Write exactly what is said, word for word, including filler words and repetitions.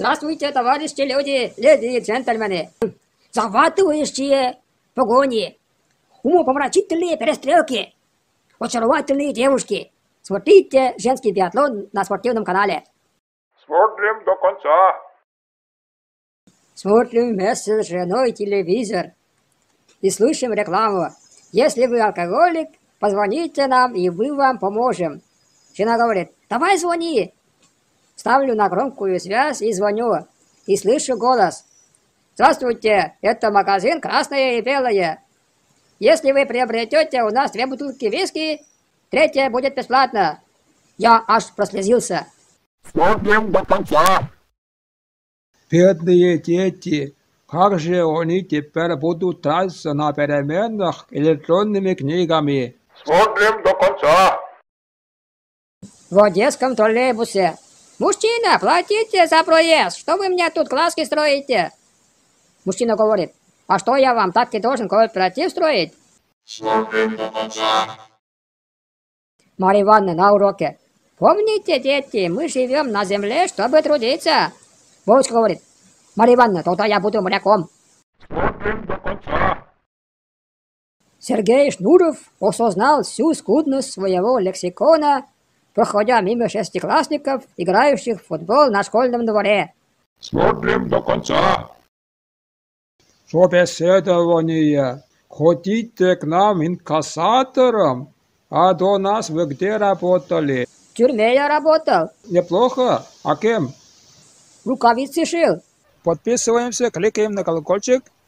Здравствуйте, товарищи люди, леди и джентльмены. Захватывающие погони, умопомрачительные перестрелки, очаровательные девушки. Смотрите женский биатлон на спортивном канале. Смотрим до конца. Смотрим вместе с женой телевизор и слышим рекламу. Если вы алкоголик, позвоните нам, и мы вам поможем. Жена говорит: давай звони. Ставлю на громкую связь и звоню. И слышу голос: здравствуйте, это магазин «Красное и белое». Если вы приобретете у нас две бутылки виски, третья будет бесплатно. Я аж прослезился. Смотрим до конца. Бедные дети, как же они теперь будут драться на переменах электронными книгами? Смотрим до конца. В одесском троллейбусе: мужчина, платите за проезд, что вы мне тут глазки строите? Мужчина говорит: а что я вам так и должен кооператив строить? Смотрим до конца. Марья Ивановна на уроке: помните, дети, мы живем на земле, чтобы трудиться. Вовочка говорит: Марья Ивановна, тогда я буду моряком. Смотрим до конца. Сергей Шнуров осознал всю скудность своего лексикона, проходя мимо шестиклассников, играющих в футбол на школьном дворе. Смотрим до конца. Собеседование. Ходите к нам инкассатором. А до нас вы где работали? В тюрьме я работал, Неплохо. А кем? рукавицы шил. Подписываемся, кликаем на колокольчик.